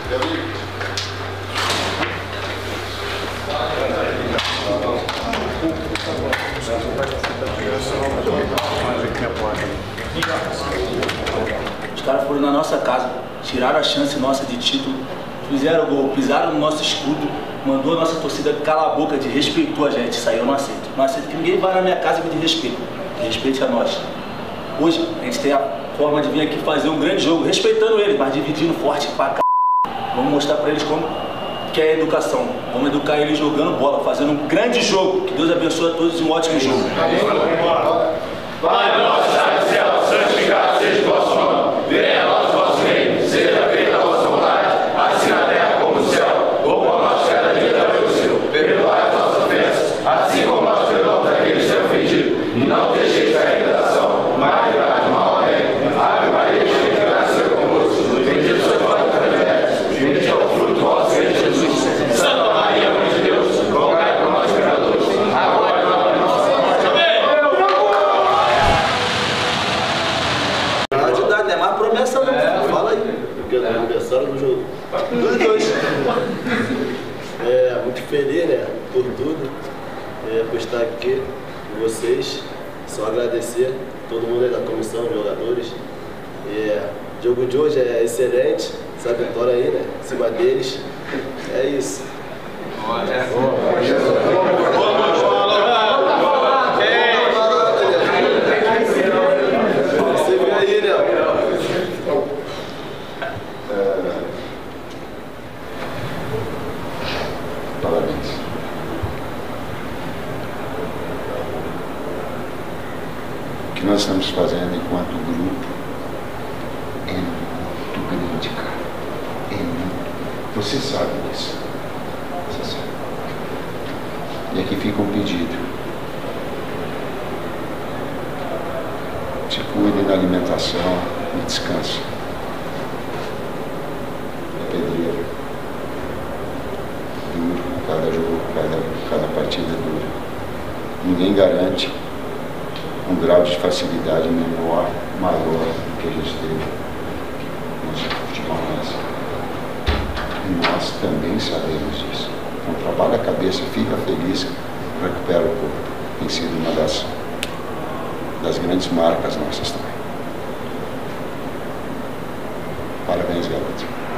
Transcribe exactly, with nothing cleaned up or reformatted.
Os caras foram na nossa casa, tiraram a chance nossa de título, fizeram gol, pisaram no nosso escudo, mandou a nossa torcida calar a boca, de respeitou a gente. Isso aí eu não aceito. Não aceito que ninguém vá na minha casa e me dê respeito. Que respeite a nós. Hoje a gente tem a forma de vir aqui fazer um grande jogo, respeitando eles, mas dividindo forte pra c... Vamos mostrar pra eles como que é a educação. Vamos educar eles jogando bola, fazendo um grande jogo. Que Deus abençoe a todos e um ótimo jogo. Vai, nosso Pai do céu, santificado seja o vosso nome. Venha a nós o vosso reino, seja feita a vossa vontade, assim na terra como no céu. O pão nosso cada dia dai-nos, perdoai as nossas ofensas, assim como nós perdoamos aqueles que têm ofendido. E não deixeis cair em tentação, mas livrai do mal. Amém. Ave Maria, cheia de graça, Senhor é convosco. Bendita sois vós entre as mulheres, bendito é o fruto do vosso ventre, Jesus. Santa Maria, Mãe de Deus, rogai por nós pecadores, agora e na hora de nossa morte. Amém. Ajudar, não é mais promessa não. É, fala aí. Porque é aniversário do jogo. Dois dois. É, muito feliz, né? Por tudo. É, por estar aqui com vocês. Só agradecer todo mundo aí da comissão, jogadores. É, o jogo de hoje é excelente. Essa vitória aí, né? Em cima deles. É isso. Você vê aí, né? Parabéns. O que nós estamos fazendo enquanto grupo é muito grande, cara. É muito. Você sabe disso. Você sabe. E aqui fica um pedido. Se cuide da alimentação e descanse. É pedreiro. Duro, cada jogo, cada, cada partida é dura. Ninguém garante um grau de facilidade menor, maior do que a gente teve no futebol nosso. E nós também sabemos disso. Então trabalha a cabeça, fica feliz, recupera o corpo. Tem sido uma das, das grandes marcas nossas também. Parabéns, garoto.